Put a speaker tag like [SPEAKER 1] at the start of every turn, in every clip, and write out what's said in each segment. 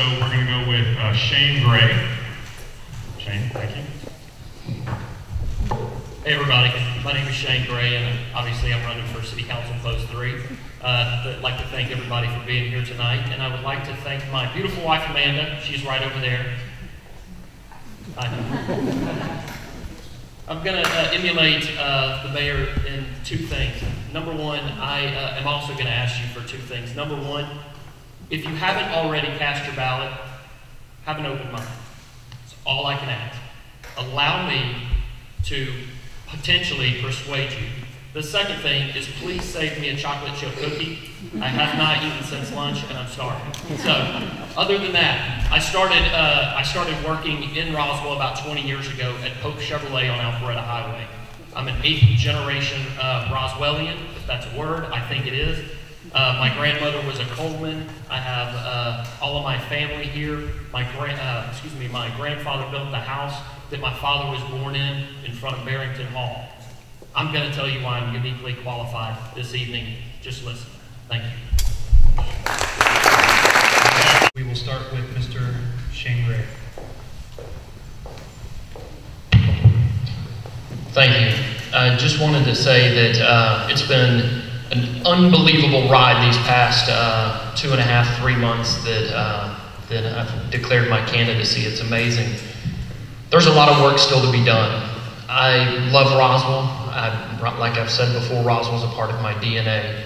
[SPEAKER 1] we're going to go with Shayne Gray. Shayne, thank you.
[SPEAKER 2] Hey everybody, my name is Shayne Gray, and obviously I'm running for City Council Post 3. I'd like to thank everybody for being here tonight, and I would like to thank my beautiful wife Amanda. She's right over there. I'm going to emulate the mayor in two things. Number one, I am also going to ask you for two things. Number one, if you haven't already cast your ballot, have an open mind. That's all I can ask. Allow me to potentially persuade you. The second thing is please save me a chocolate chip cookie. I have not eaten since lunch and I'm starving. So, other than that, I started working in Roswell about 20 years ago at Pope Chevrolet on Alpharetta Highway. I'm an 8th generation Roswellian, if that's a word, I think it is. My grandmother was a Coleman. I have all of my family here. My grandfather built the house that my father was born in front of Barrington Hall. I'm going to tell you why I'm uniquely qualified this evening. Just listen. Thank you.
[SPEAKER 3] We will start with Mr. Shayne Gray.
[SPEAKER 4] Thank you. I just wanted to say that it's been an unbelievable ride these past 2.5, 3 months that I've declared my candidacy. It's amazing. There's a lot of work still to be done. I love Roswell. Like I've said before, Roswell's a part of my DNA.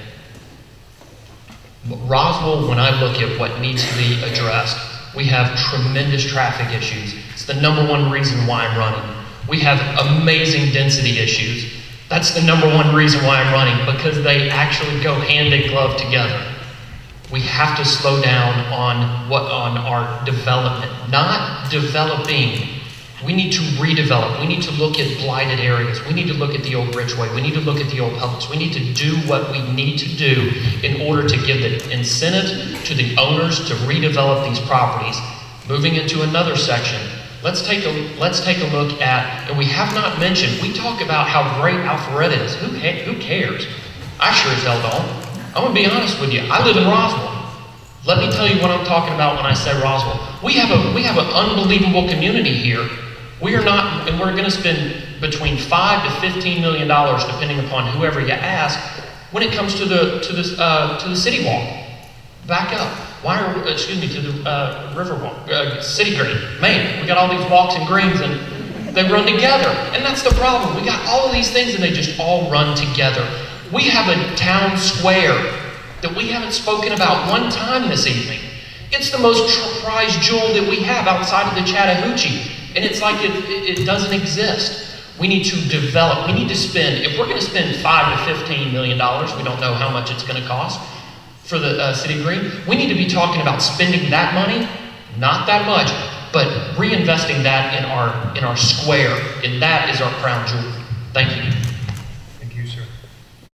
[SPEAKER 4] Roswell, when I look at what needs to be addressed, we have tremendous traffic issues. It's the #1 reason why I'm running. We have amazing density issues. That's the #1 reason why I'm running, because they actually go hand in glove together. We have to slow down on our development, not developing. We need to redevelop. We need to look at blighted areas. We need to look at the old Bridgeway. We need to look at the old Publix. We need to do what we need to do in order to give the incentive to the owners to redevelop these properties. Moving into another section, let's take a look at, and we have not mentioned, we talk about how great Alpharetta is. Who cares? I sure as hell don't. I'm going to be honest with you. I live in Roswell. Let me tell you what I'm talking about when I say Roswell. We have an unbelievable community here. We are not, and we're going to spend between $5 to $15 million, depending upon whoever you ask, when it comes to the city walk. Back up. To the river walk, city green. Man, we got all these walks and greens, and they run together. And that's the problem. We got all of these things, and they just all run together. We have a town square that we haven't spoken about one time this evening. It's the most prized jewel that we have outside of the Chattahoochee. And it's like it doesn't exist. We need to develop, we need to spend, if we're going to spend $5 to $15 million, we don't know how much it's going to cost for the City Green, we need to be talking about spending that money, not that much, but reinvesting that in our square, and that is our crown jewel. Thank you.